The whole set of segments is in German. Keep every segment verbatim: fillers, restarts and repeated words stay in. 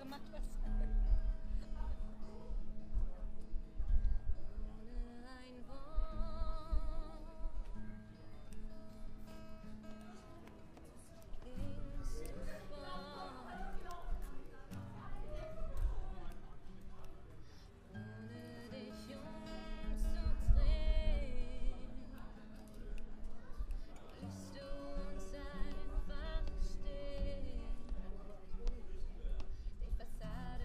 gemacht hast. Die Fassade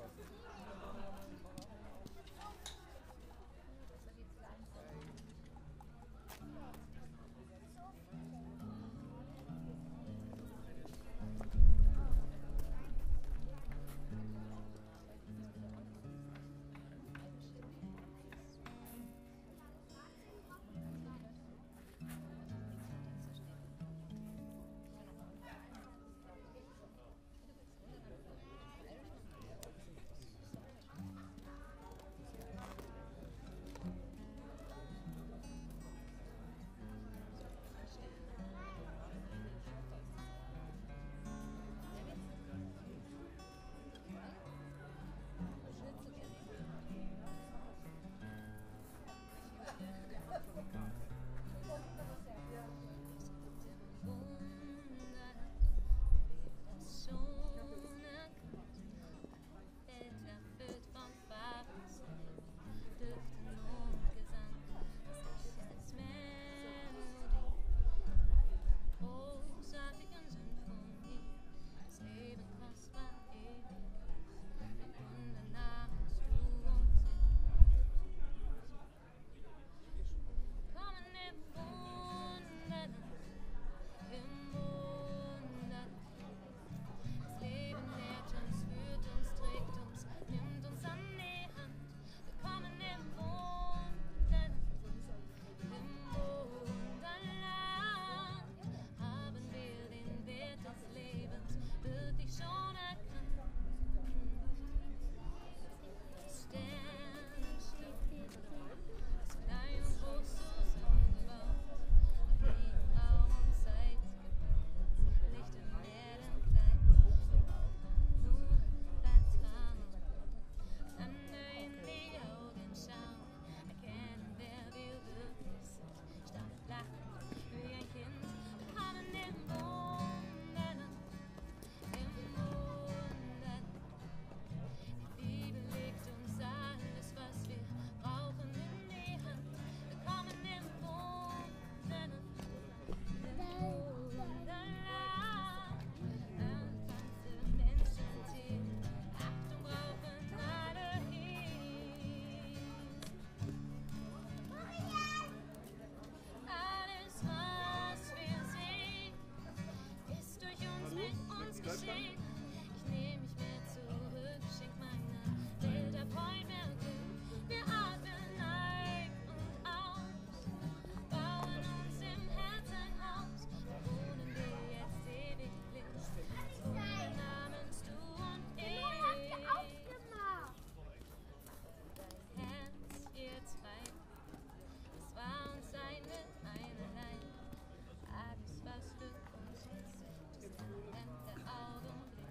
Alles, was für uns ist, ist am Ende Augenblick.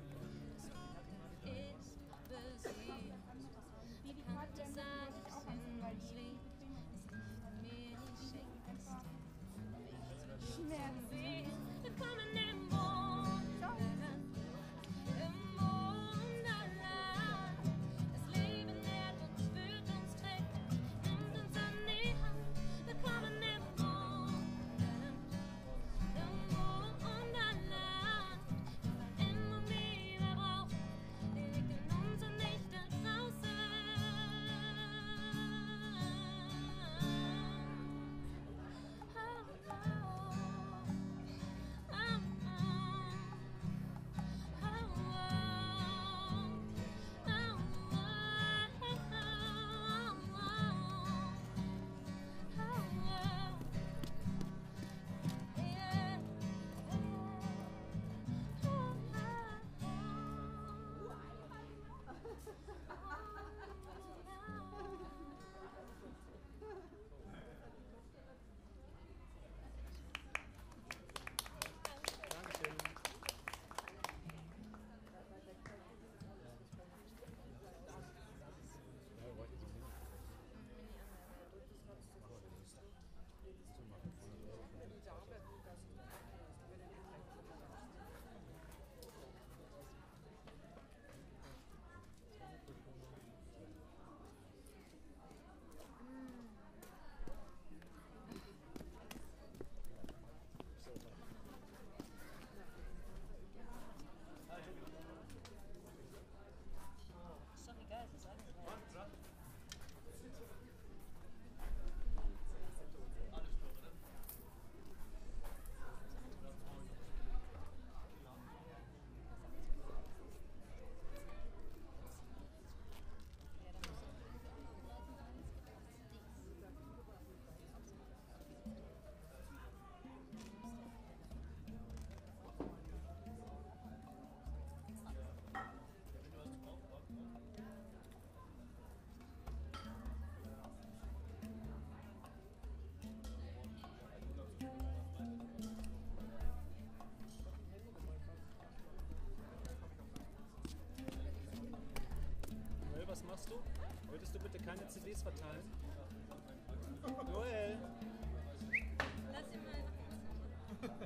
keine C Ds verteilen? Joel! Lass ihn mal noch was machen.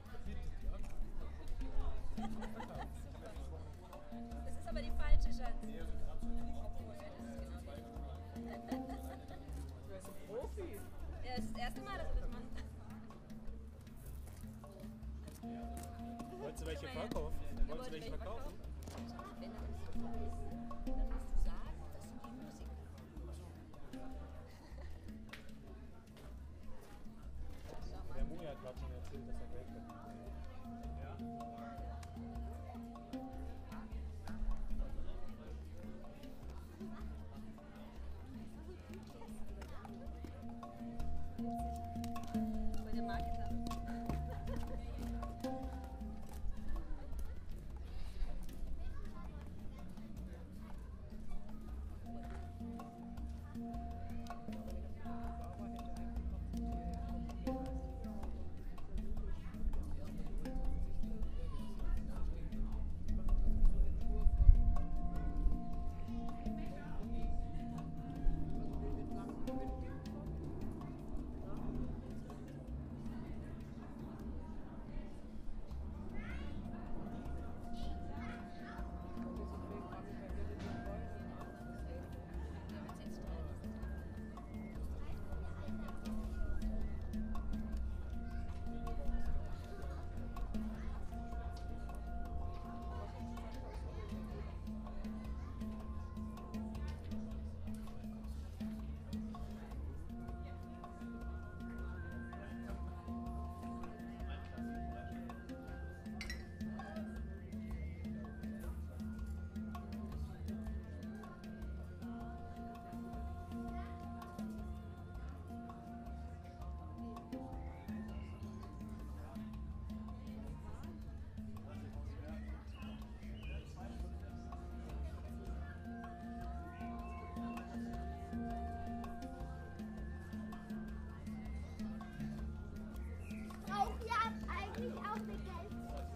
Das ist aber die falsche, Schatz. Du bist ein Profi! Ja, das ist das erste Mal, dass er das macht. Wolltest du welche verkaufen? Wolltest du welche verkaufen? Wenn er nicht so ist, dann musst du sagen, das sind die Musiker. Der Moja hat gerade schon erzählt, dass er Geld verdient. Ja? Voll der Marketer. Braucht ihr eigentlich auch eine Geld?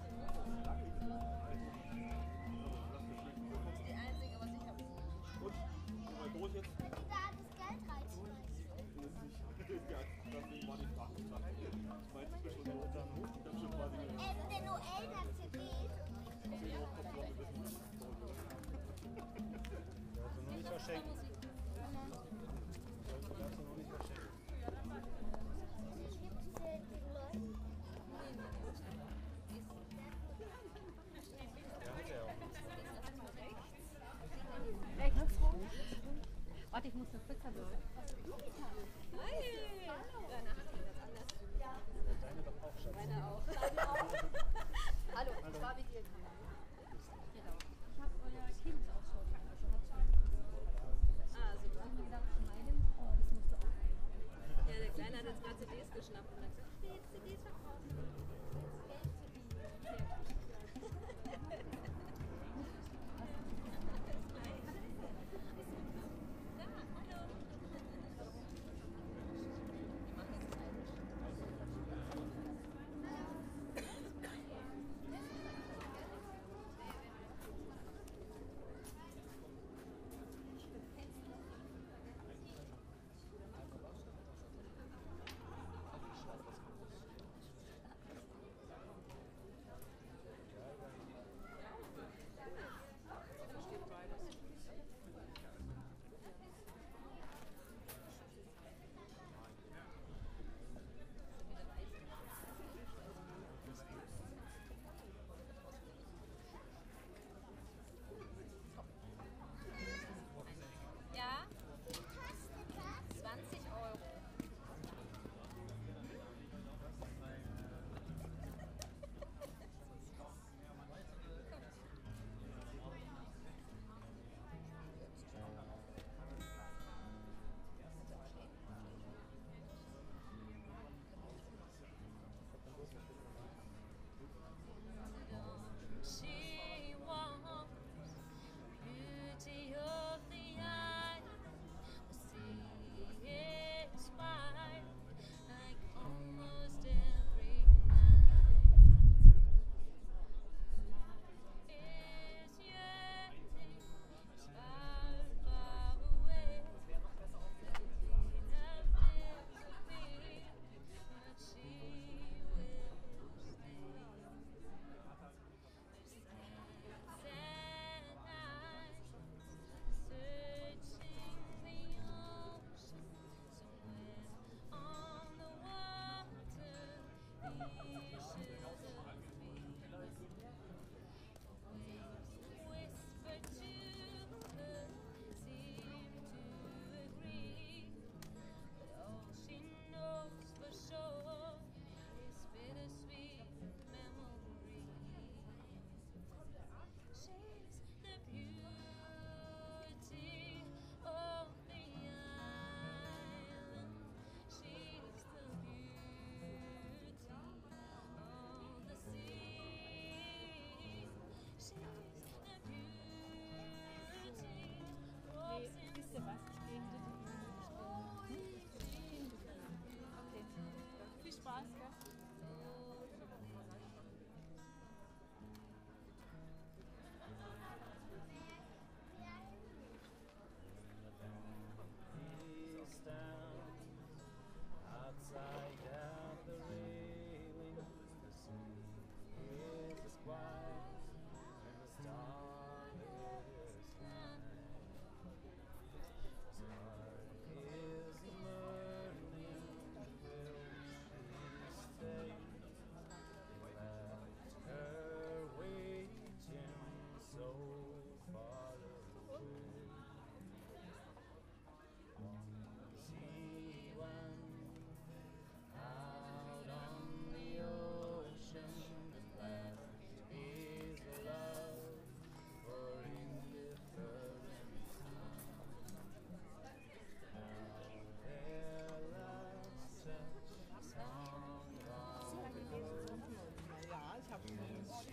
Das ist die einzige, was ich habe. Und? Mal durch jetzt? Wenn ihr da das Geld reinschmeißt. Ja, deswegen war die Frage gefragt. Ich meinte, ich bin schon so dann hoch. Ich hab schon quasi eine Ähm, der Noel hat C Ds. zehn Euro Kopf drauf gewissen. Darfst du noch nicht verschenken. Darfst du noch nicht verschenken. Ich gebe diese den Leuten. Ja, hat er auch. Rechts rum. Warte, ich muss eine Pizza machen. Hi! Deine hat ihn das anders. Deine doch auch, Schatz. Meine auch. Hallo, ich war mit dir. Genau. Ich habe euer Kind Ausschau also hat Ah, super. schon gesagt, zu meinem, oh, das musst du auch. Ja, der Kleine hat jetzt gerade C Ds geschnappt und hat gesagt, ich will jetzt C Ds verkaufen. Da, hallo. Die machen jetzt einen.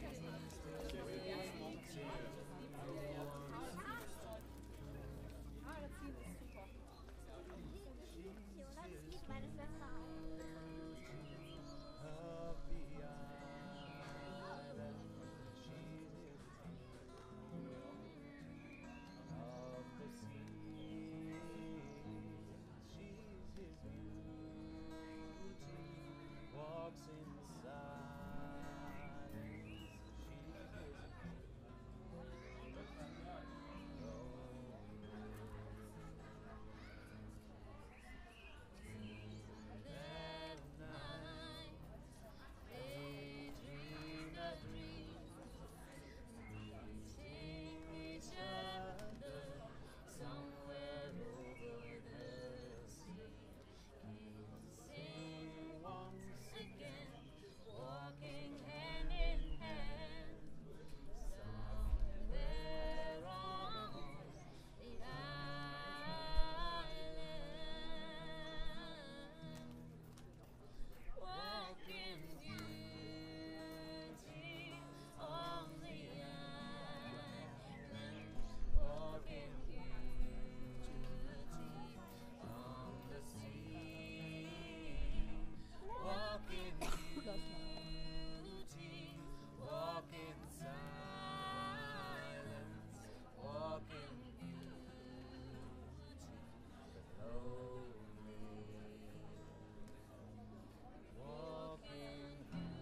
Haare ziehen ist super. Jonas liebt meine Schwester auch. Of the island, she is of the sea, she's his beauty, walks in silence, she's his that night they dreamed a dream, meeting each other somewhere over the sea, kissing once again, walking hand in hand, somewhere on the island. Walking beauty on the island, walking beauty on the sea, walking beauty, walking silence, walking beauty, lonely. Walking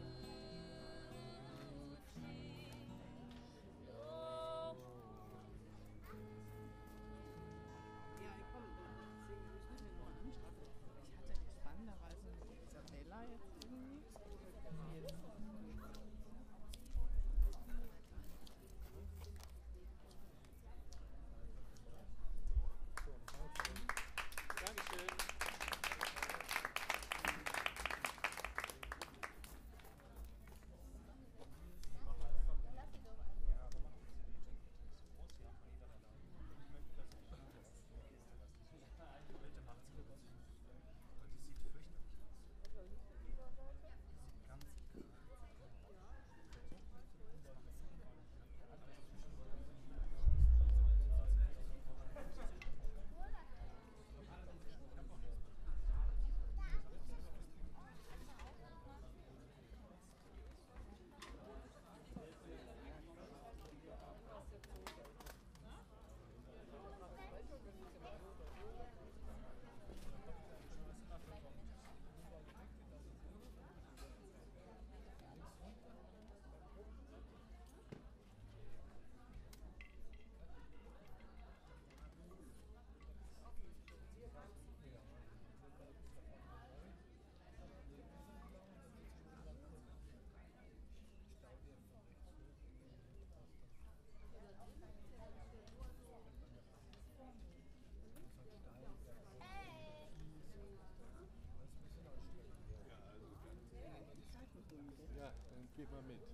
Ja, komm, deswegen müssen wir nur anschauen. Ich hatte spannenderweise mit Isabella jetzt irgendwie. Jetzt. Dankeschön. Ja, dann geht mal mit.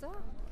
So.